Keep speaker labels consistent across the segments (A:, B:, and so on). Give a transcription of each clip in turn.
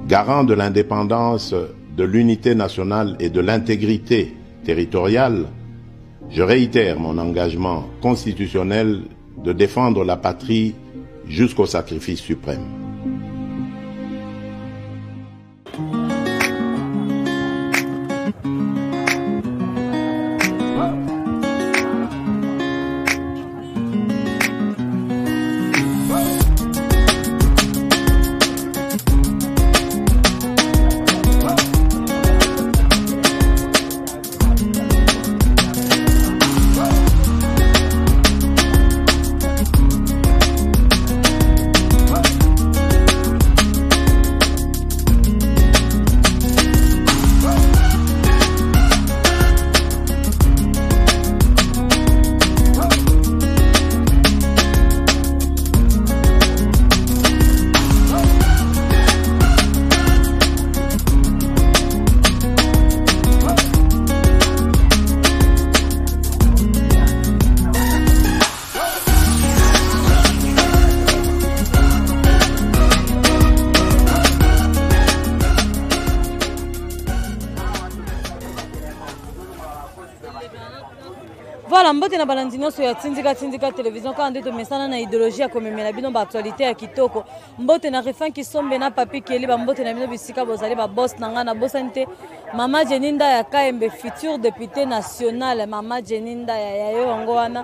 A: garant de l'indépendance, de l'unité nationale et de l'intégrité territoriale, je réitère mon engagement constitutionnel de défendre la patrie jusqu'au sacrifice suprême.
B: Voilà, mbote na balandino so ya tindika télévision quand on mesana na idéologie ya komemela bino ba actualité ya kitoko. Mbote na refan ki sombe na papi keli ba mbote na bino bisika bozali ba boss nanga na bosante. Mama Jeninda ya Kaembe, future députée nationale. Mama Jeninda ya yo wana.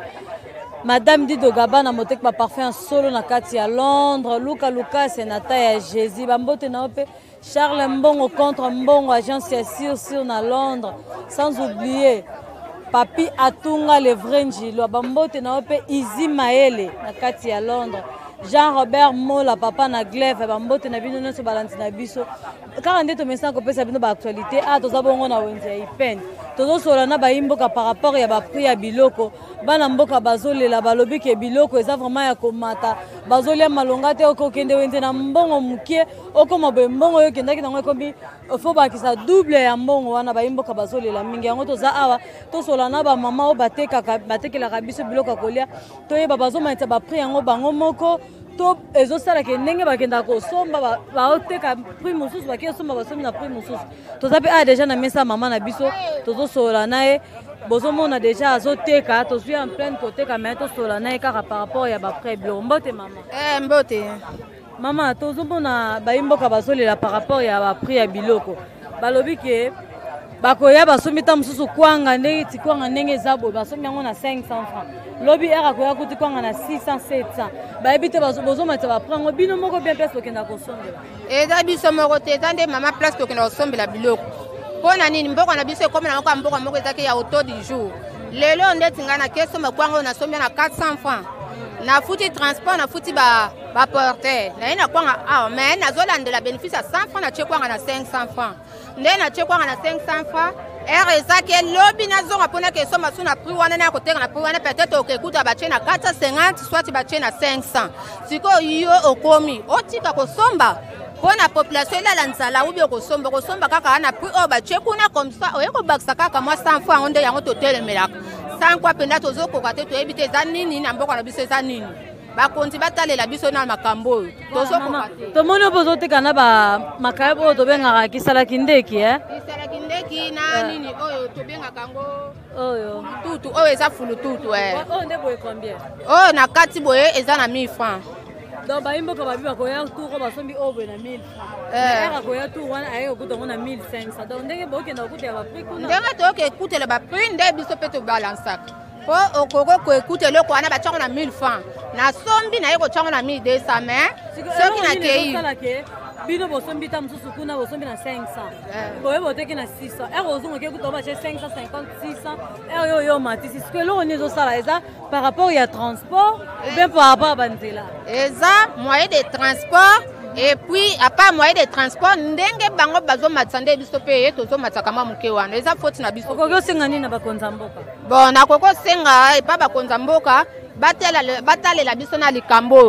B: Madame Dido Gabana motek ba parfum solo na kati ya Londres. Luka senata ya Jésus. Ba mbote na ope Charles Mbongo contre Mbongo agence ya sur na Londres. Sans oublier Papi Atunga le vrai njilo bambote na ope Izi Maele na kati ya Londres. Jean-Robert Mola papa na glaive bambote na bino nyonso balanti na biso. Car ande to message ko pesa bino ba actualité toza bongo na wenze ya ipende. Tozo sola na ba imboka par rapport ya ba prix ya biloko. Bana mboka bazolela balobi ke biloko eza vraiment ya komata. Bazolia malonga te okokende wenze na mbongo mukie okoma be mbongo yo kendaki na ngokombi faut ba kisa double ya mbongo wana ba imboka bazolela mingi yango toza awa to sola na ba mama o batekela biso biloko kolia to yeba bazomata ba prix yango bango moko to ezosala ke ndenge bakenda kosomba baoteka prix mosusu bakesomba basomi na prix mosusu tozape déjà na mesa mama na biso tozosola naye bozomona déjà azoteka tozwi en pleine koteka mais tosola naye kaka par rapport ya ba prix bilo mbote mama
C: mbote
B: mama tozomona baimboka bazolela par rapport ya ba prix ya biloko balobi ke bakoya basomi ta mususu kwanga ndenge tikwanga ndenge ezabo basomi yango na 500 francs lobi era koya kuti kwanga na 600 700 bayebi te bozomata baprango bino moko bien place tokenda kosombela
C: eza biso moko te eza nde mama place tokenda kosombela biloko mpona nini mboka na biso ekoma na moko mboka moko ezaki ya auto du jour lelo ndeti ngai na kesomba kwanga nasombi na 400 francs na futi transport na futi ba porter na ye na kwanga mais nazolandela bénéfice ya 100 francs na tie kwanga na 500 francs nde na tie kwanga na 500 francs ere ezaki elobi nazonga mpona kesomba su na prix wana na kotenga na prix wana peut-être okekuta batie na 450 soit batie na 500 sikoyo yo okomi otika kosomba mpona population elala nzala ubi okosomba kaka na prix oyo batie kuna comme ça oye kobakisa kaka mwa 100 francs yango nde yango totelemelaka sankwa mpenza tozokoka te toyebi te eza nini na mboka na biso eza nini bakonzi batalela biso na makambo oyo tozokoka te
B: tomoni opo ozoteka na bamakaye oyo tobengaka kisalaki ndeki
C: kisalaki ndeki na nini oyo tobengaka yango
B: oyo
C: tutu oyo eza fulu tutu
B: oyo nde boye combien
C: oyo na kati boye eza na 1000 francs
B: donc baimboka babi bakoya tour oyo basombi oyo boye na 1000 francs akoya tour wana aye kokuta yango na 1500 donc ndenge bookenda kokutela baprix kuna
C: ndenge tokekutela baprix nde biso mpe tobalansaka po okoko koekuta eloko wana batiango na 1000 francs nasombi naye kotiango na 1200 mais soki nakei
B: bino bosombi ta mosusu kuna bosombi na 500 boye boteki na 600 ere ozongoki kuta obatie 550 600 ere oyo yo matisi siko eloko nini ezosala eza par rapport ya transport ou bien par rapport ya banzela
C: eza moyen de transport et puis à part moyen de transport ndenge bango bazomatisa nde biso mpe ye tozomatisaka mwa moke wana eza foti na biso
B: okoki osenga nini na bakonza mboka
C: bon nakoki osenga epa bakonza mboka batalela biso na likambo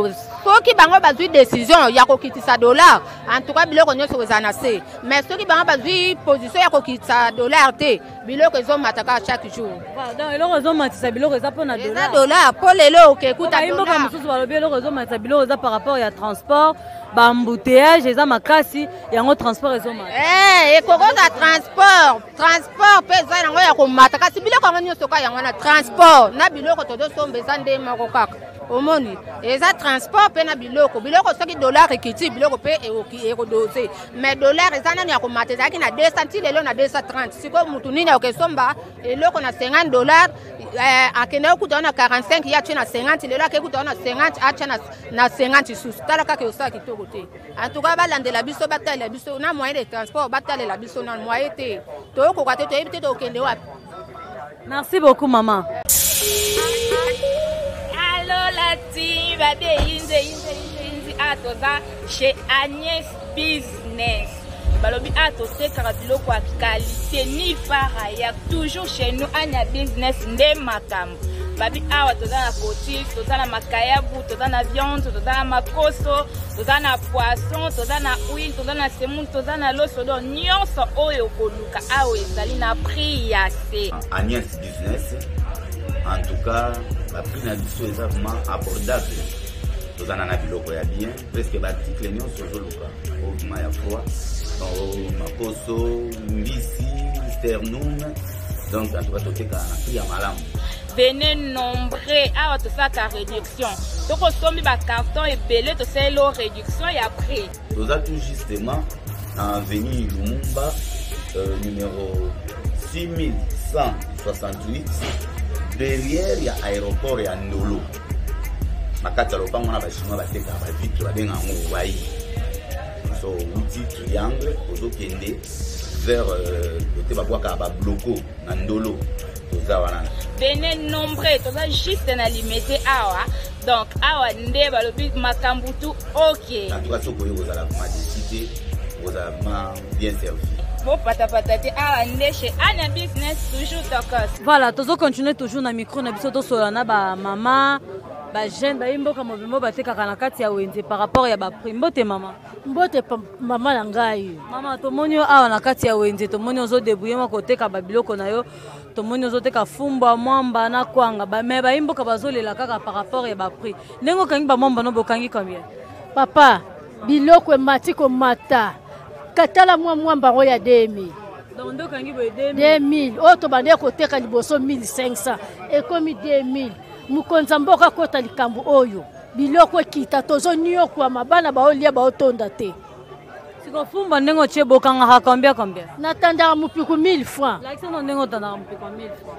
C: soki bango bazwi décision ya kokitisa dollar en tout cas biloko nyonso eza se mais soki bango bazwi position ya kokitisa dollar te biloko ezomataka chaque jour
B: donc eloko ezomatisa biloko eza mpona
C: dollar mpo lelo okekuta
B: mboka mosusu balobi eloko ezomatisa biloko eza par rapport ya transport bambouteillage eza makasi yango transport ezomata
C: ekokoza transport mpe eza yango ya komata kasi biloko yango nyonso ka yango wana transport na biloko tozosomba eza nde moko kaka omoni eza transport mpe na biloko soki dollar ekiti biloko mpe ekodose mais dollar eza nano ya komata ezalaki na 200 ti lelo na 230 sikoyo mutu nini okesomba eloko na $50 akende okuta na 45 ya tye na 50 lelo akekuta na 50 atya na 50 susu tala kaka osala kitoko te en tout cas balandela biso batalela biso na moyen de transport batalela biso na moyen te toyokoka te toyebi te tokende wapi.
B: Merci beaucoup maman.
D: Allo la team, baby, atoza chez Agnès Business. Balobi atose karabiloko à qualité ni faraya toujours chez nous Agnès Business nde makambo. Babi awa toza na cotille, toza na makayabu, toza na viande, toza na makoso, toza na poisson, toza na huile, toza na semoule, toza na loso do nyonso oyo koluka awa ezali na prix ya se.
E: Agnès Business. En tout cas, la prix na biso est vraiment abordable. Nous en avons biloko ya bien, presque l'article non sur le local. Au maya froid, au makoso, mbisi, sternum. Donc en tout cas, tout est à prix à malam.
D: Venez nombreux à tout ça ta réduction. Donc on sommes ba carton et belé to c'est l'eau réduction et après.
E: Nous avons tout justement en avenue Lumumba numéro 6168. Derrière, il y a l'aéroport et Ndolo. Makata lopango na bashima bateka ba vitre ba benga ngo wai. So outil triangle ozokende vers côté ba kwaka ba bloko na Ndolo. Toza wana.
D: Venez nombreux, toza juste na limité awa. Donc awa nde balobi makambutu OK.
E: En tout cas soko yo ozala ma décidé, ozala bien servi.
B: Voilà, toujours continuer toujours na micro na biso to solana ba maman ba jeune ba imboka mobimbo ba tekaka na kati ya wenze par rapport ya ba prix mbote mama
F: mama na ngai
B: mama to monyo awa na kati ya wenze to monyo zo débrouiller moko teka ba biloko na yo to monyo zo teka fumba mwamba na kwanga ba me ba imboka bazolela kaka par rapport ya ba prix nengo kangi ba mwamba no bokangi combien
F: papa biloko ematiko mata katala mwamba ngo ya 2000
B: donc ndo kangi bo
F: 2000 oto bande ko teka liboso 1500 ekomi 2000 mukonza mboka kota likambo oyo biloko kita tozo niyo kwa mabana baolia baotonda te
B: siko fumba ndengo che bokanga ha combien
F: natanda mupiku 1000 francs
B: like sono ndengo tanda mupiku 1000 francs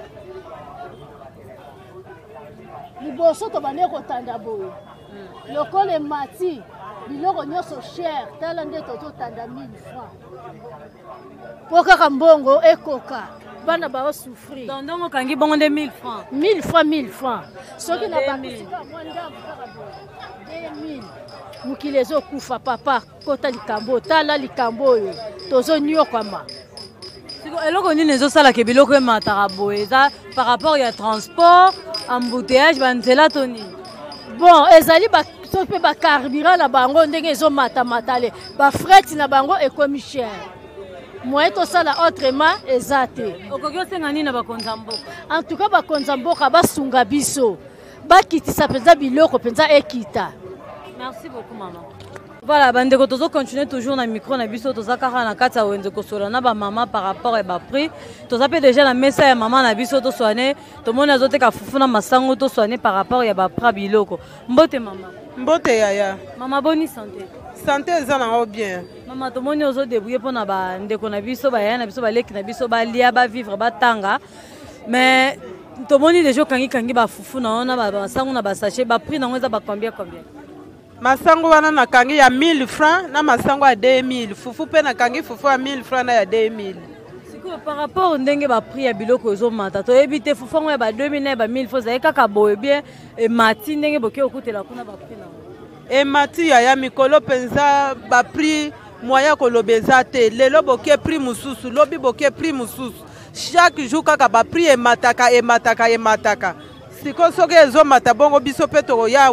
F: liboso to bande ko tanda boyo lokole mati biloko nyonso cher tala nde tozotanda 1000 francs po kaka mbongo ekoka bana bao souffrir
B: donc ndongo kangi bongo nde 1000 francs
F: 1000 francs soki na bakisika mwanda mukaka 2000 mukile ezokufa papa kota likambo tala likambo oyo tozoniokama
B: siko eloko nini ezosalaka biloko emataka boye eza par rapport ya transport embouteillage banzela to nini
F: bon ezali so pe ba carburant na bango ndenge ezomata matale ba fret na bango ekomi cher moyen to sala autrement ezate
B: okoki osenga nini na bakonza mboka
F: en tout cas bakonza mboka basunga biso bakitisa penza biloko penza ekita.
B: Merci beaucoup maman. Voilà, bandeko tozo continuer toujours na micro na biso toza kaka na kati ya wenze kosola na ba mama par rapport à ba prix. Toza pe déjà na mesa ya maman na biso to soane, to mona azoteka fufu na masango to soane par rapport ya ba pra biloko. Mbote mama.
G: Mbote yaya.
B: Mama boni santé.
G: Santé eza na bien.
B: Mama to moni ozo débrouiller pona ba ndeko na biso ba ya na biso ba leki na biso ba lia ba vivre ba tanga. Mais to moni déjà kangi ba fufu na ona ba masango na ba sachet ba prix na ngeza ba combien.
G: Masango wana na kangi ya 1000 francs na masango ya 2000 fufu pe na kangi fufu ya 1000 francs na ya 2000.
B: Siko par rapport ndenge ba prix ya biloko ezo mata to ebite fufu ngo ya ba 2000 na ba 1000 francs za kaka boye bien et mati ndenge boke okutela kuna ba prix na.
G: Et mati ya mikolo penza ba prix moya kolobeza te lelo boke prix mususu lobi boke prix mususu chaque jour kaka ba prix e mataka. Siko soke ezo mata bongo biso pe to yawa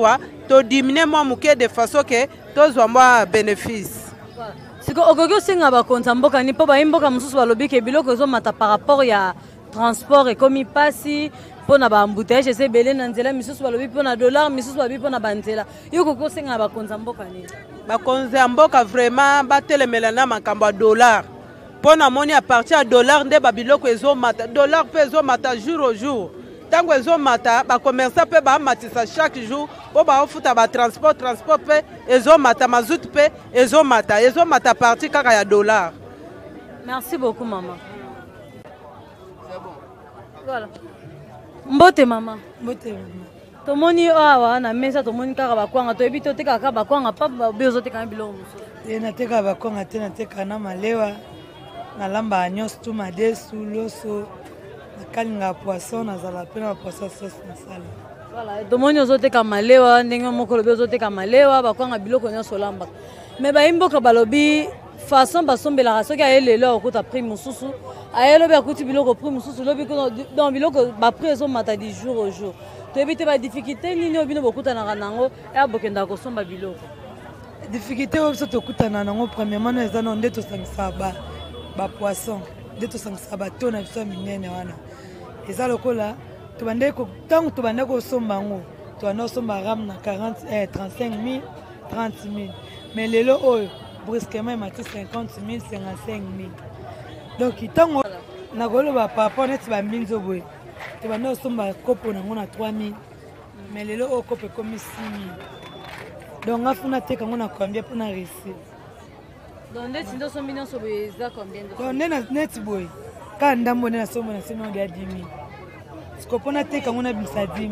G: todiminue mwa moke de façon ke tozwa mwa bénéfice.
B: Siko okoki osenga bakonzi ya mboka ni mpo bayimboka mosusu balobi ke biloko ezomata par rapport ya transport ekomi pasi mpo na baembouteillage ese ebele na nzela misusu balobi mpo na dollar misusu balobi mpo na banzela yo okoki osenga bakonzi ya mboka nini
G: bakonzi ya mboka vraiment batelemela na makambo ya dollar mpo namoni a partir ya dollar nde babiloko ezomata dollar mpe ezomata jour au jour ntango ezomata bakomersa mpe baamatisa chaque jour mpo baofuta batransport mpe ezomata mazout mpe ezomata parti kaka ya dollar.
B: Merci beaucoup maman. Voilà. Mbote mama.
H: Mbote mama.
B: Tomoni awa na mesa tomoni kaka bakwanga toyebi toteka kaka bakwanga pa bezoteka na biloko mosusu.
H: Nateka bakwanga te nateka na malewa na lamba anyos tu madesu loso nakalinga poisson nazala pe na poisson sauce na sala.
B: Voilà, tomoni ozoteka malewa ndenge moko lobi ozoteka malewa bakwanga biloko nyonso lamba. Mais bayimboka balobi façon basombelaka soki ayelelo okuta prix mosusu ayelobi akuti biloko prix mosusu lobi dans biloko baprix ezomata du jour au jour toyebi te badifficulté nini oyo bino bokutanaka nango eya bokendaka kosomba biloko
H: difficulté oyo biso tokutana nango premièrement eza no nde tosangisaka bapoisson nde tosangisaka bato na biso ya minene wana eza lokola ntango tobanda kosomba yango tobanda kosomba rame na 35 000 30 000 mais lelo oyo brusquement il m'a dit 50 000, 55 000. Donc, tant que nakoloba par rapport à ça, minzo boy. Tu vas nous sommes copo na ngona 3 000, mais les lots au copo comme 6 000. Donc, afuna te quand on a combien pour na réussir.
B: Donc, net sindo so millions so beza combien de.
H: Donc, net boy. Quand ndambo na somo na sino dia 10 000. Scopo na te quand on a bisa 10 000.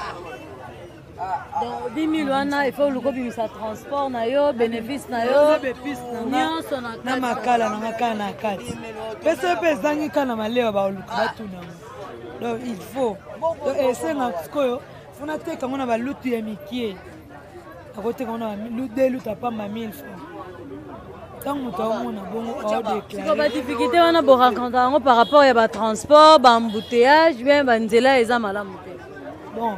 B: Donc 10 000 wana il faut le bimisa transport na yo bénéfice na yo nyonso
H: na makala na makala na kati pesa pesa ngi kana malewa ba oluka batuna donc il faut donc esenga koyo funa teka ngona ba lutu ya mikie akote ngona lutu lutu pa ma 1000 francs tant muto mona bongo au déclarer
B: ko ba difficulté wana bo rencontrer ngo par rapport ya ba transport ba embouteillage bien ba nzela eza malamu te
H: bon.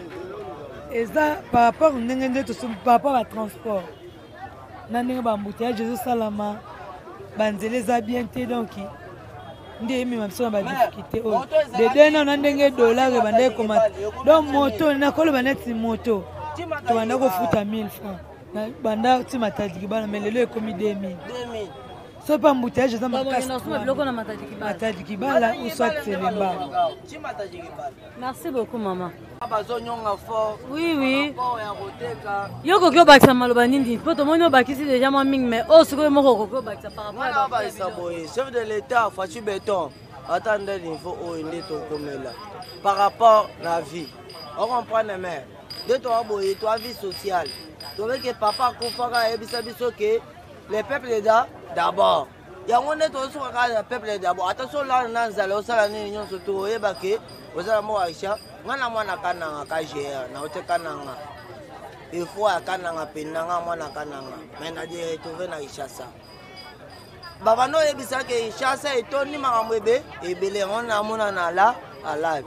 H: Et ça, par rapport à transport, nandenge ba embouteillage Jésus salama banzele za bien te donc ndé mi mamso ba difficulté o de dena nandenge dollar banda komata donc moto na kolo baneti moto to banda ko futa 1000 francs na banda ti matadi bana melelo ekomi 2000 so pas embouteillage za makasi
B: biloko na
H: matadi kibala ou soit selemba.
B: Merci beaucoup maman. Oui, oui. Yo kokyo bakisa maloba nindi. Po to moni obakisi déjà moi ming mais oh siko moko kokyo bakisa par rapport à
I: ba chef de l'état Fachi Béton. Attendez niveau o inde to komela. Par rapport la vie. On comprend mais de toi boy toi vie sociale. Tu veux que papa kofaka ebisa biso que les peuples d'abord. Yango ne to so ka les peuples d'abord. Attention là nanzala osala nini nyonso to oyeba ke osala mo Aisha. Ngana mwana kananga kajea na ote kananga il faut akananga penanga mwana kananga mais na dire retrouver na Ishasa baba no ebisa ke Ishasa etoni makamwebe ebele ngona mona na la alive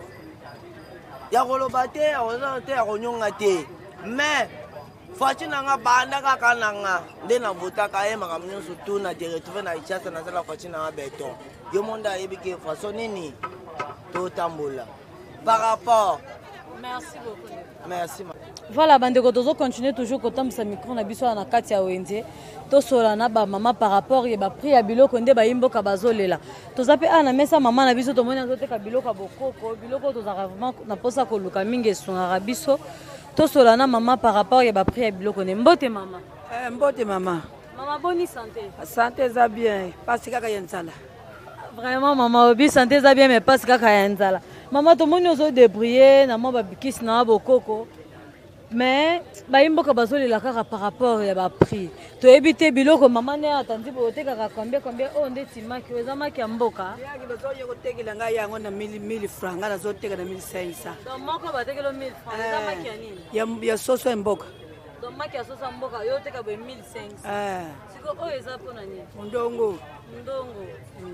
I: ya kolobate ona te akonyonga te mais Fachi nanga banda ka kananga nde na botaka e makamnyo surtout na dire retrouver na Ishasa na sala Fachi nanga beton yo monda ebike façon nini to tambola. Par rapport.
B: Merci beaucoup.
I: Merci.
B: Voilà, bandeko tozo continuer toujours kotam sa micro na biso na kati ya wenze. To sola na ba mama par rapport ya ba prix ya biloko nde ba yimboka bazolela. Tozape ana mesa mama na biso to moni azoteka biloko bokoko, biloko tozaka vraiment na posa ko luka mingi songa biso. To sola na mama par rapport ya ba prix ya biloko ne mbote mama.
J: Mbote mama.
B: Mama bonne santé.
J: Santé za bien, parce kaka yenzala.
B: Vraiment maman obi santé za bien mais parce kaka yenzala. Maman to moni ozo débrouiller na mo ba bikisi na bokoko. Mais bayimboka bazolela kaka par rapport ya ba prix. To ebité biloko maman ne atandi boteka combien o ndeti maki oza maki ya mboka.
J: Ya ki bazo yeko tekela nga yango na 1000 francs ngala zo teka na 1500.
B: Donc moko batekelo 1000 francs oza maki ya nini?
J: Ya soso ya mboka.
B: Donc maki ya soso ya mboka yo teka be 1500. Siko o eza pona nini?
J: Ndongo.
B: Ndongo.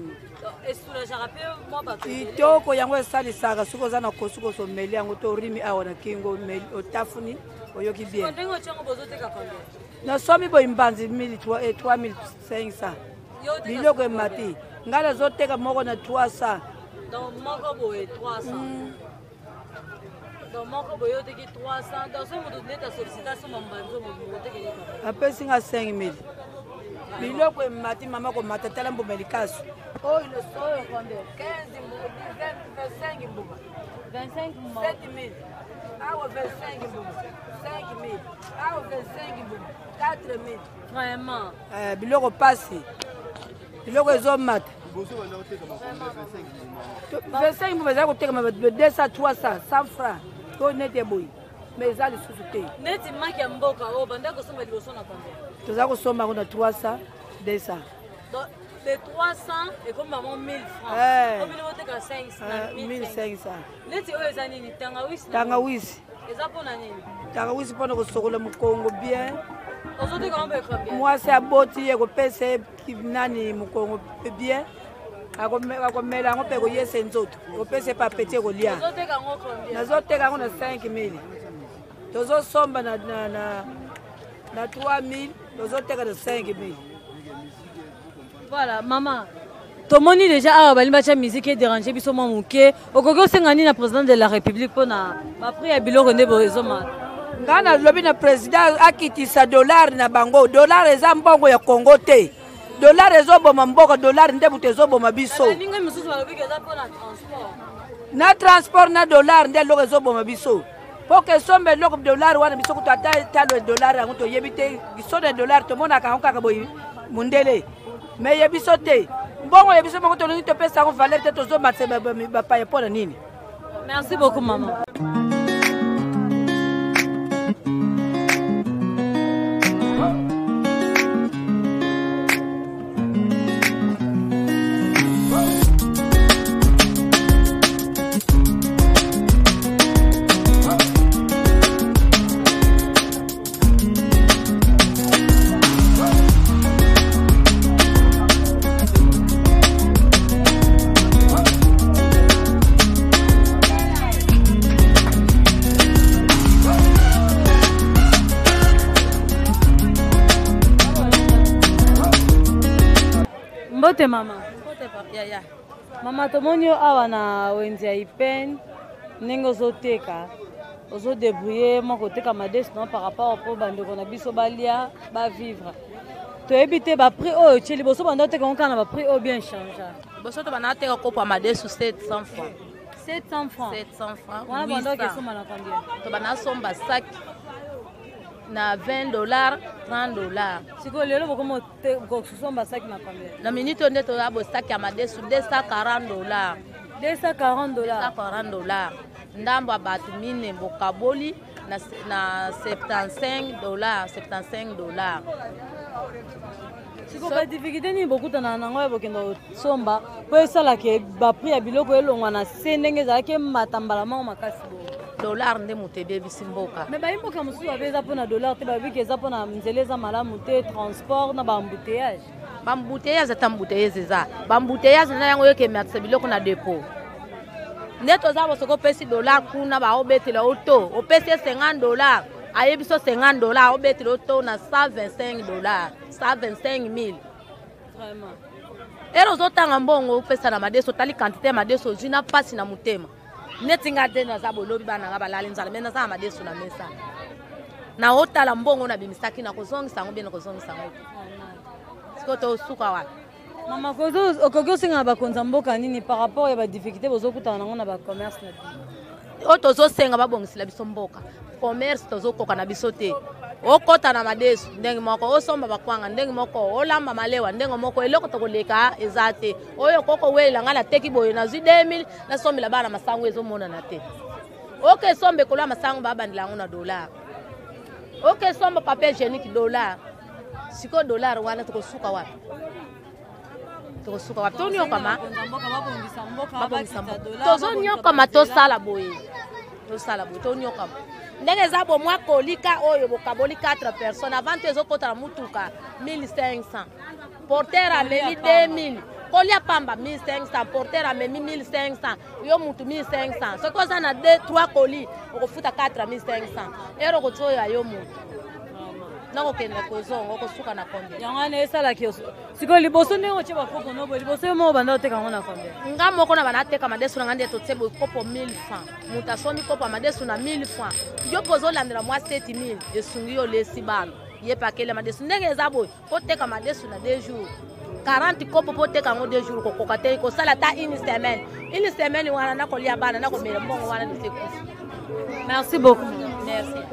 B: Esula jarape mo ba.
J: Itoko yango esalisaka suko za na kosuko so meli yango to rimi awa na kingo meli otafuni oyoki bien
B: ndenge otiango bozoteka combien
J: nasomi boye mbanzi 3500 biloko emati ngai nazoteka moko na 300
B: donc moko boye 300 donc moko boye oteki 300 donc soki moto neti asollicitation mambanzi oteki
J: apesi nga 5000 biloko emati mama komata tala mbuma likasu oyo oyo combien 15 mbuma 25 mbuma 7 000 awa 25 mbuma 5 000 awa 25 mbuma 4 000
B: vraiment
J: biloko pasi biloko ezomata 25 mbuma ezali kotekama 200 300 100 francs to neti eboyi mais eza lisusu te
B: neti maki ya mboka oyo banda kosomba liboso na combien
J: toza kosomba ngo na 300 200
B: donc de 300 ekomba mo 1000 francs obili boteka 1500 neti oyo eza nini
J: tangawisi
B: eza mpona nini
J: tangawisi mpona kosokola mokongo bien
B: ozoteka ngo mpe combien
J: mwasi aboti ekopesa nani mokongo bien akomela yango mpe koyesa nzoto kopesa epa peti ekolia nazoteka yango na 5000 tozosomba na 3000 tozoteka na 5000
B: voilà mama tomoni déjà awa balingi batya musique edérange biso mwa moke okoki osenga nini na président de la république mpona bapri ya biloko nde ezomata
J: ngai nalobi na président akitisa dollar na bango dollar eza mbongo ya kongo te dollar ezoboma mboka dollar nde butu ezoboma biso na transport na dollar nde eloko ezoboma biso mpo ke sombe eloko dollar wana biso kutu ata talo dollar yango toyebi te biso na dollar tomonaka yango kaka boye mundele me ye biso te mbongo ye biso moko tolingi topesa yango valeur te tozomatisa bapaya mpo na nini.
B: Merci beaucoup maman. Mbote mama.
K: Mbote ya.
B: Mama tomoni yo awa na wenzi ya Ipen ndenge ozoteka ozodébrouiller moko oteka madesi non par rapport po bandeko na biso balia bavivre toyebi te baprix oyo tie liboso banda oteka ngo kaka na baprix oyo bien change
K: liboso to banda oteka kopo ya madesi 700 francs
B: 700 francs wana banda okesomba na combien
K: to banda somba sac na $20 $30.
B: Siko lelo bokomo kokosomba sac na combien
K: na minute onde to abo sac ya madesu $240 $240 ndambo abatu mine bokaboli na $75
B: Siko ba difficulté ni bokutana nango bokendo somba po esala ke ba prix ya biloko elongwa na se ndenge ezalaki matambala moko makasi bo
K: dollar nde mutebe bisimboka
B: mais ba imboka mususu abeza pona dollar te ba biki eza pona mzeleza malamu te transport na ba embouteillage
K: ata embouteillage eza ba embouteillage na yango yoke matsa biloko na depot neto za bosoko pesi dollar kuna ba obetela auto opesi $50 ayebiso $50 obetela auto na $125 125,000
B: vraiment
K: ero zotanga mbongo opesa na madeso tali quantité ya madeso zina pasi na mutema neti nga de na za bolobi bana nga balali nzala mena za madeso na mesa na otala mbongo na bimisaki na kozongisa ngo bena kozongisa ngo siko to suka wa
B: mama kozo okoki osenga bakonza mboka nini par rapport ya ba difficulté bozokutana nango na ba commerce na biso
K: o tozosenga babongisila biso mboka commerce tozokoka na biso te okota na madesu ndenge moko osomba bakwanga ndenge moko olamba malewa ndenge moko eloko tokoleka eza te oyo koko welela nga na teki boye na 2000 na sombela bana masango ezomona na te oke sombe kola masango babandila ngo na dollar oke somba papier hygiénique dollar siko dollar wana tokosuka wapi tonyoka ma tozonyoka ma tosala boye tonyoka ndenge za bo mwa kolika oyo bokaboli 4 personnes avant ezokota na mutuka 1500 porteur ameli 2000 kolia pamba 1500 porteur amemi 1500 yo mutu 1500 soki oza na 3 colis okofuta 4500 ero okotioya yo mutu nakokende kozonga okosuka na combien
B: yango wana esalaki sikoyo liboso ndenge otie bakopo nobo liboso yo moko banda oteka yango na combien
K: nga moko na bana ateka madesu na nga nde totie boye kopo 1000 francs mutu asombi kopo ya madesu na 1000 francs yo mpo ozolandela mwa 7000 esungi yo lesi bana ye pakele madesu ndenge eza boye oteka madesu na 2 jours 40 kopo po teka yango 2 jours kokoka te kosala ta une semaine wana nakolia bana nakomela mbongo wana nisekusi.
B: Merci beaucoup.
K: Merci.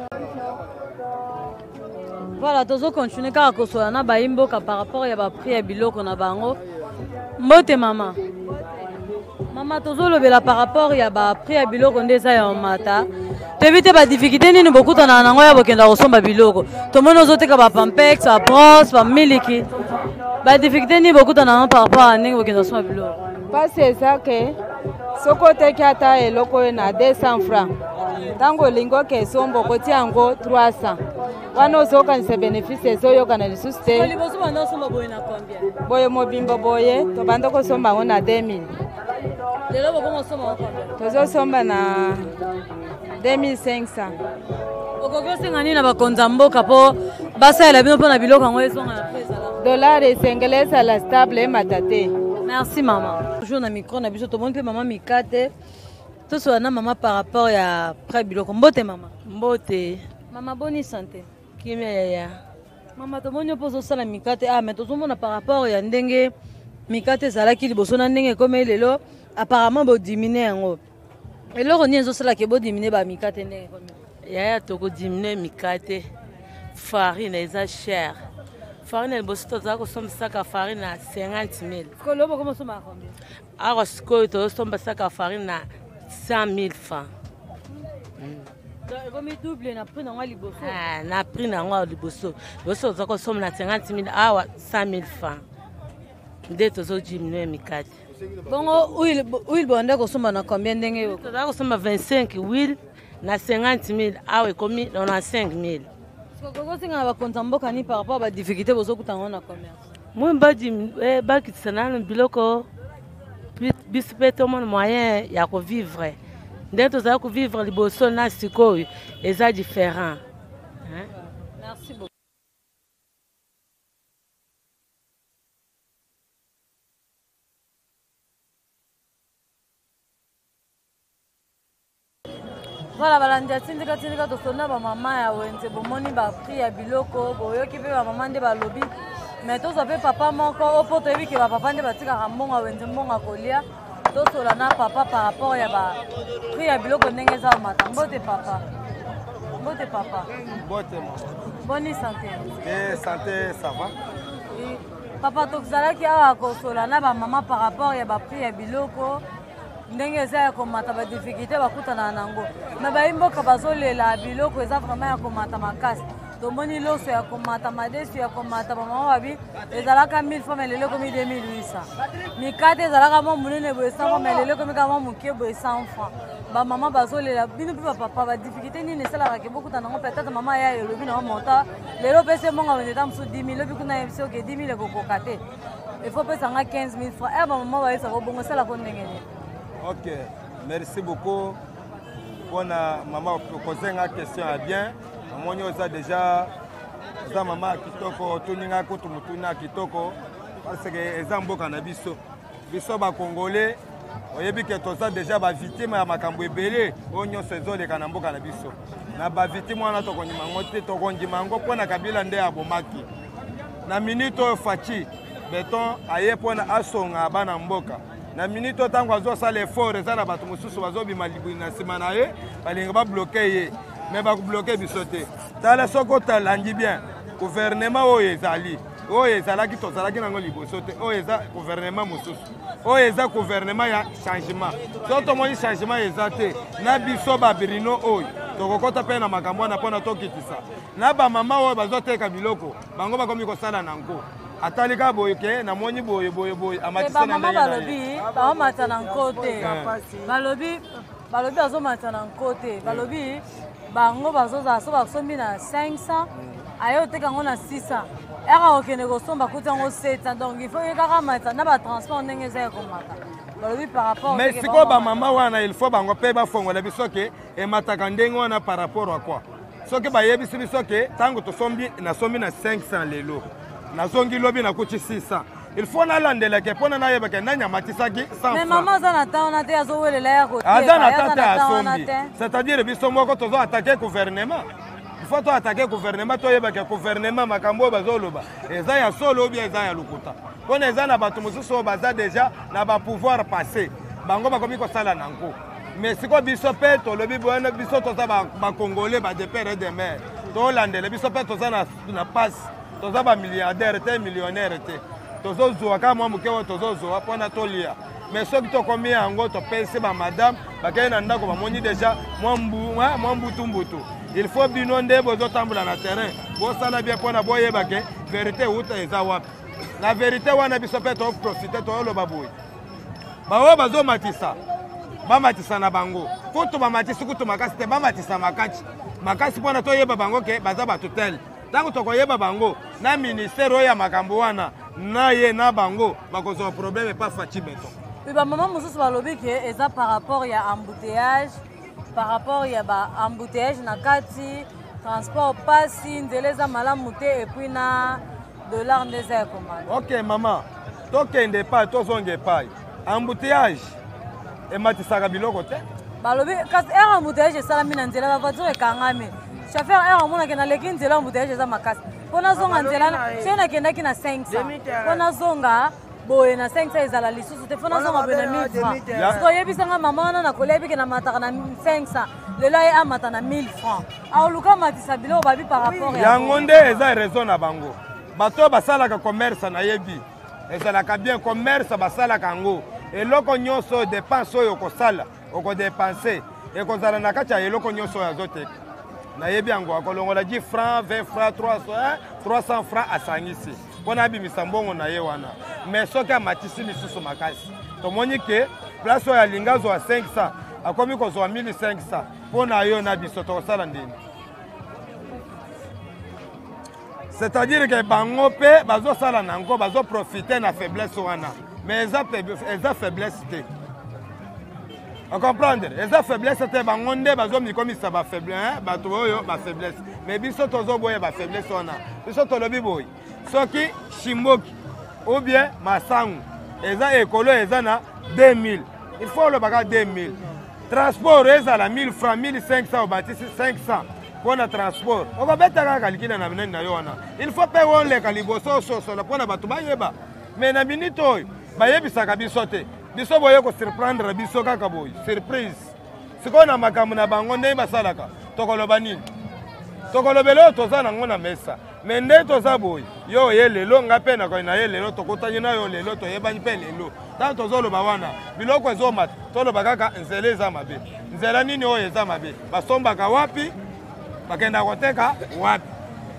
B: Voilà, tozo continuer kaka kosola na baimboka par rapport ya ba prix ya biloko na bango. Mbote mama. Mama tozo lobela par rapport ya ba prix ya biloko ndeza ya mata. Tevite ba difficulté nini bokutana nango ya bokenda kosomba biloko. Tomono zoteka ba pampex, ba bros, ba miliki. Ba difficulté nini bokutana nango par rapport à ningi bokenda kosomba biloko.
L: Parce ça que soko teki ata eloko na 200 francs. Tango lingo ke sombo koti yango 300. Wana ozokanisa bénéfice ezoyokana lisusu te.
B: Liboso banda osomba boye na combien?
L: Boye mobimbo boye tobanda kosomba ngo na 2000.
B: Lelo boko somba combien?
L: Tozosomba na 2500.
B: Okokosenga nini na bakonza mboka po basalela bino mpo na biloko yango ezonga na pesa la.
L: Dollar esengele ezala stable emata te.
B: Merci maman. Toujours na micro na biso tomoni mpe mama Mikate. Tosola na mama par rapport ya près biloko. Mbote mama.
M: Mbote.
B: Mama boni santé.
M: Kimia ya.
B: Mama tomoni po sala Mikate mais tozomona par rapport ya ndenge Mikate ezalaki liboso na ndenge comme lelo apparemment bo diminuer yango. Eloko ni ezosala ke bo diminuer ba Mikate ndenge comme.
M: Ya toko diminuer Mikate. Farine eza cher. Farine liboso tozala kosombisaka farine na 50 000.
B: Kolobo komo soma combien?
M: Awa sikoyo tozosombisaka farine na 100 000 francs.
B: Comme double na prix na liboso.
M: Ah, na prix na liboso. Liboso zako somme na 50 000 awa 100 000 francs. Nde tozo diminuer Mikate.
B: Bongo huile bonde ko somba na combien ndenge yo?
M: Tozo ko somba 25 huile na 50 000 awa komi 95 000.
B: Koko singa ba konta mboka ni par rapport ba difficulté bozo kutanga na commerce.
M: Moi ba kitana biloko bispeto mon moyen ya ko vivre. Nde tozala ko vivre liboso na sikoyo eza différent.
B: Merci beaucoup. Voilà, balandi tindika tosona ba mama ya wenze bomoni ba prix ya biloko boyoki pe ba mama nde balobi mais tozo pe papa moko opoto ebi ke ba papa nde batika mbonga wenze mbonga kolia tosola na papa par rapport ya ba prix ya biloko ndenge za mata mbote papa. Mbote papa.
N: Mbote mama.
B: Bonne santé.
N: Et santé ça va?
B: Oui. Papa tokzalaki awa kosola na ba mama par rapport ya ba prix ya biloko ndenge eza ya komata ba difficulté bakutana nango mais baimboka bazolela biloko eza vraiment ya komata makasi tomoni loso ya komata madesu ya komata bamama babi ezalaka 1000 francs mais lelo komi 2800 Mikate ezalaka mwa monene boye 100 francs mais lelo komi kaka mwa moke boye 100 francs bamama bazolela bino mpe bapapa ba difficulté nini esalaka ke bokutana nango peut-être mama ya elobi nango monta lelo pese mbongo wende ta mosusu 10 000 lobi kuna yebisi oke 10 000 ekokoka te il faut pesanga 15 000 francs bamama bayesaka obongo esalaka ndenge nini.
N: Ok, merci beaucoup. Pour maman poser une question à bien. Maman a déjà maman kitoko tuninga kutu mutuna kitoko parce que ezambo kanabiso. Biso ba congolais oyebi que toza déjà ba victime ya makambo ebele onyo sezo le kanambo kanabiso. Na ba victime wana to kondima ngote to kondima ngo pona kabila nde abomaki. Na minute fachi beton aye pona asonga bana mboka. Na minute tango azosala effort ezala bato mosusu bazobima libwi na nsima na ye balinga babloke ye mais bakobloke biso te tala soko otalandi bien gouvernement oyo ezalaki tozalaki nango liboso te oyo eza gouvernement mosusu oyo eza gouvernement ya changement so tomoni changement eza te na biso babirino oyo tokokota mpe na makambo wana mpona tokitisa na bamama oyo bazoteka biloko bango bakomi kosala nango atalika boyeke na moni boye amatisa na ndenge
B: balobi bamata na nkote balobi azomata na nkote balobi bango bazoza so basombi na 500 aye oteka yango na 600 eka okende kosomba kuti yango 700 donc il faut kaka matisa na batransport ndenge eza ekomata balobi par rapport
N: mais sikoyo bamama wana il faut bango mpe bafongola biso ke emataka ndenge wana par rapport à quoi soki bayebisi biso ke ntango nasombi na 500 lelo nazongi lobi nakuti 600 il faut nalandelake mpo na nayebake nanyamatisaki 100
B: mais mama aza na temps wana te azowelela ya kote
N: aza na temps te asombi c'est-à-dire biso moko tozo atake gouvernement il faut to atake gouvernement toyebake gouvernement makambo oyo bazoloba eza ya solo obi eza ya lokuta mpona eza na bato mosusu oyo baza déjà na bapouvoir passé bango bakomi kosala nango mais sikoyo biso mpe tolobi boyana biso toza bacongolais badepere de mer tolandela biso mpe toza na passe toza bamilliardaire te millionnaire te tozozwa kaka mwa moke oyo tozozwa mpona tolia mais soki tokomi yango topesi bamadame bakei na ndako bamoni déjà mwa mbutumbutu il faut bino nde bozotambola na terrain bosala bien mpona boyebake verité euta eza wapi na verité wana biso mpe toprofite tooloba boye baoyo bazomatisa bamatisa na bango kutu bamatisi kutu makasi te bamatisa makasi mpona toyeba bango ke baza bato tele ntango tokoyeba bango na ministère oyo ya makambo wana na ye na bango bakozwa problème pa faci beton
B: bamama mosusu balobi ke eza par rapport ya embouteillage par rapport ya baembouteillage na kati transport pasi nzela eza malamu te epuis na dollar nde eza ekomana
N: ok mama tokende epai tozonga epai embouteillage ematisaka biloko te
B: balobi kasi ere embouteillage esalami na nzela bavoiture ekangami chauffeur ere omonake naleki nzela embouteillage eza makasi mpo nazonga nzela so nakendaki na 500 mpo nazonga boye na 500 ezala lisusu te mpo nazonga boye na 1000 francs siko oyebisanga mama wana nakolebiki namataka na 500 lelo ye amata na 1000 francs aoluka matisa biloko babi par rapport
N: yango nde eza raison na bango bato oyo basalaka commerce nayebi ezalaka bien commerce basalaka yango eloko nyonso oyo dépense oyo okosala okodepense ekozala na kati ya eloko nyonso oyo azoteka nayebi yango akolongola 10 francs 20 francs 300 francs asangisi mpona abimisa mbongo na ye wana mais soki amatisi lisusu makasi tomoni ke place oyo alingi azwa 500 akomi kozwa 1500 mpo na yo na biso tokosala ndeni c'est-à-dire ke bango mpe bazosala nango bazoprofite na faiblesse wana mais eza faiblesse te ocomprendre eza faiblesse te bango nde bazomikomisa bato oyo bafaiblesse mais biso tozoboya bafaiblesse wana biso tolobi boye soki shimboki ou bien masangu eza ekolo eza na 2000 il faut olobaka 2000 transport ezala 1000 francs 1500 obatisi 500 mpona transport okobeta kaka likila na bineni na yo wana il faut mpe oleka liboso ososola mpona bato bayeba mais na minute oyo bayebisaka biso te biso boye kosurprendre biso kaka boye surprise sikoyo na makambo na bango ndenge basalaka tokoloba nini tokolobela oyo toza nango na mesa me nde toza boye yo oye lelo nga mpe nakoki na ye lelo tokutani na yo lelo toyebani mpe lelo ntango tozoloba wana biloko ezomata toloba kaka nzela eza mabe nzela nini oyo eza mabe basombaka wapi bakenda koteka wapi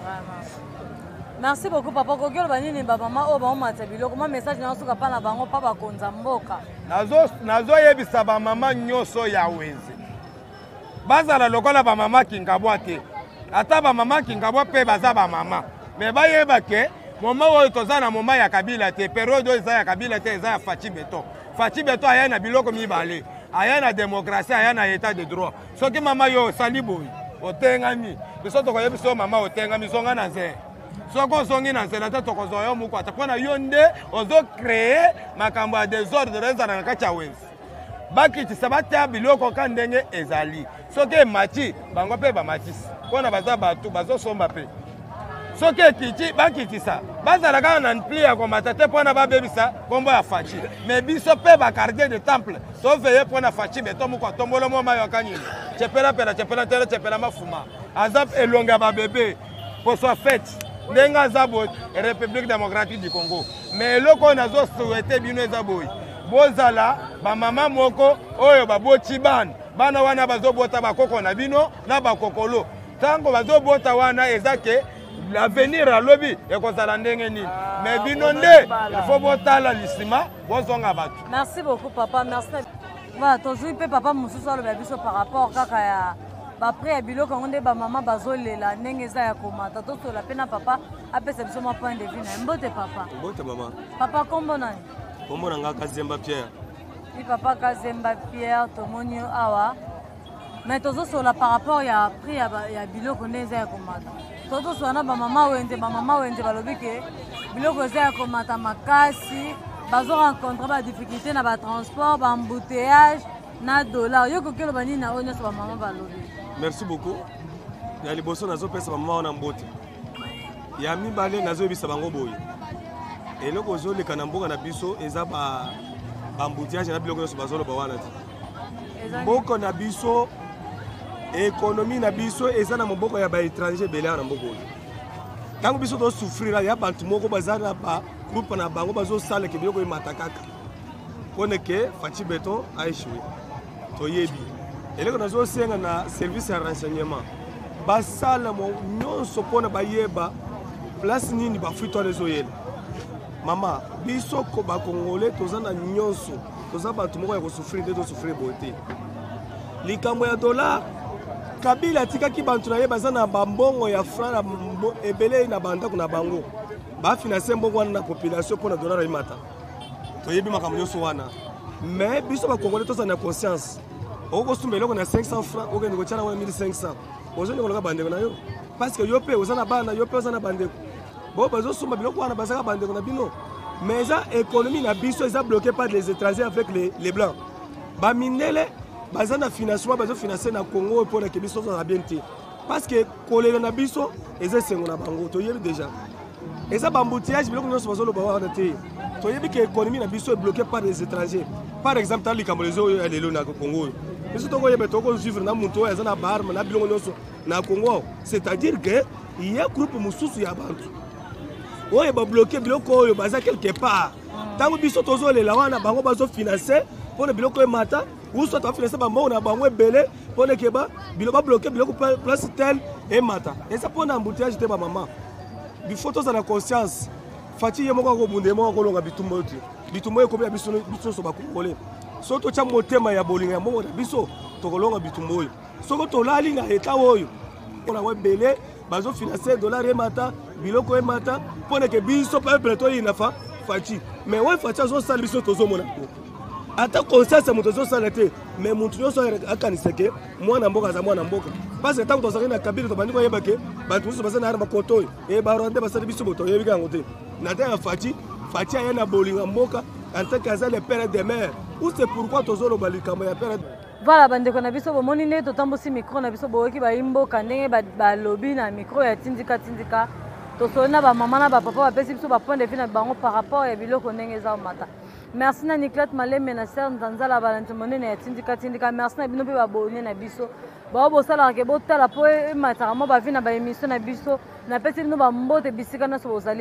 B: merci beaucoup papa koki oloba nini bamama oyo baomata biloko ma message nayosuka mpa na bango mpa bakonza mboka
N: nazoyebisa bamama nyonso ya wenze bazala lokola bamama kingabwa te ata bamama kingabwa mpe baza bamama me bayeba ke moma oyo toza na moma ya kabila te periode oyo eza ya kabila te eza ya faci beton faci beton aya na biloko mibale aya na démocratie aya na état de droit soki mama yo osali boye otengami biso tokoyebisa yo mama otengami zonga na nzela soki ozongi na nzela te tokozwa yo mokwata mpona yo nde ozocreye makambo ya desordre ezala na kati ya wenze bakitisa batia biloko ka ndenge ezali soki emati bango mpe bamatisi mpona baza bato bazosomba mpe soki ekiti bakitisa bazala kaka na pli ya komata te mpona babebisa nkombo ya faci me biso mpe bacardier de temple toveye mpona faci beto moko atombolo mo mayo akanyini cepela pela cepela tere cepela mafuma aza elongo ya babebe poswa fete ndenge aza boye république démocratique du congo me eloko oyo nazosouete bino eza boye bozala bamama moko oyo baboti bana wana bazobota bakoko na bino na bakokolo ntango bazobota wana eza ke l'avenir alobi ekozala ndenge nini me bino nde ifo botala lisima bozonga bato.
B: Merci beaucoup papa, merci. Voilà, tozwi mpe papa mosusu aloba biso par rapport kaka ya après ya biloko yango nde bamama bazolela ndenge eza ya komata tosola mpe na papa apesa biso mwa point de vue na ye. Mbote papa.
O: Mbote mama.
B: Papa kombo nani?
O: Kombo na nga Kazemba Pierre.
B: I papa Kazemba Pierre tomoni awa. Mais tozosola par rapport ya prix ya biloko nde eza ya komata. Tozosola na bamama wenze balobi ke biloko eza ya komata makasi bazorencontre badifficulté na batransport baembouteillage na dollar. Yo kokelo banini na oyo nyonso bamama balobi.
O: Merci beaucoup. Ya liboso nazopesa bamama wana mbote. Ya mibale nazoyebisa bango boye. Eloko ozoleka na mboka na biso eza baembouteillage na biloko nyonso bazoloba wana ti. Mboka na biso économie na biso eza na maboko ya baétranger ebele na mboka oyo. Ntango biso tosouffrir ya bantu moko baza na bagroupe na bango bazosala ke biloko emata kaka mpona ke Fachi Beton aéchoué toyebi. Eloko nazosenga na service ya renseignement basala nyonso mpona bayeba place nini bafruit wana ezoyela. Mama biso bakongole toza na nyonso toza bantu moko ya kosouffrir nde tosouffrir boye te. Likambo ya dollar Kabila atikaki bantu na ye baza na bambongo ya franc ebele na bandako na bango bafinanse mbongo wana na population mpona dollar emata. Toyebi makambo nyonso wana mais biso bakongole toza na conscience okosumba eloko na 500 francs okende kotiana wana 1500 ozonde koloka bandeko na yo parce que yo mpe oza na bana yo mpe oza na bandeko bo bazosumba biloko wana bazaka bandeko na bino mais eza économie na biso eza bloqué par les étrangers avec les blancs bamindele baza na financement bazofinanse na Congo mpona ke biso tozala bien te parce que kolela na biso eza esengo na bango toyebi déjà eza baembouteillage biloko nyonso bazoloba wana te toyebi ke économie na biso est bloqué par les étrangers. Par exemple tala likambo lezo oyo ya lelo na Congo oyo biso tokoyeba tokozvivre na muntu oyo aza na baarme na biloko nyonso na Congo, c'est-à-dire que il y a groupe mosusu ya bantu oyo babloqué biloko oyo baza quelque part ntango biso tozolela wana bango bazofinanse mpona biloko emata ou soit bafinanse bambongo na bango ebele mpona keba biloko babloqué biloko place tel emata eza mpona embouteillage te bamama bifo tozala na conscience Fachi ye moko akobunde moko akolonga bitumba oyo te bitumba oyo ekomi ya biso nyonso bakongole soki totya motema ya bolinga ya mbongo na biso tokolonga bitumba oyo soki tolali na eta oyo mpona ebele bazofinanse dollar emata biloko emata mpona ke biso peuple toyina Fachi mais oyo Fachi azosala biso tozomona ata conscience moto azosala te mais motu nyonso akanisa ke mwana mboka aza mwana mboka parce que ntango tozalaki na kabila tobandi koyeba ke bato mosusu baza na yara bakoto oyo barwande basali biso boto oyebika yango te na te ya Fachi aya na bolinga mboka en tant que aza le père de mère ou c'est pourquoi tozoloba likambo ya père.
B: Voilà bandeko na biso bomoni nde totambosi micro na biso boyoki bayimboka ndenge balobi na micro ya tindika tosoli na bamama na bapapa bapesi biso bapoint de vue na bango par rapport ya biloko ndenge eza omata. Merci na Nicolas Maleme na Serge Nzanzala balante monene ya tindika merci na bino mpe babone na biso bao bosalaka ke botala po emataka mo bavi na baémission na biso napesi bino bambote bisika nyonso bozali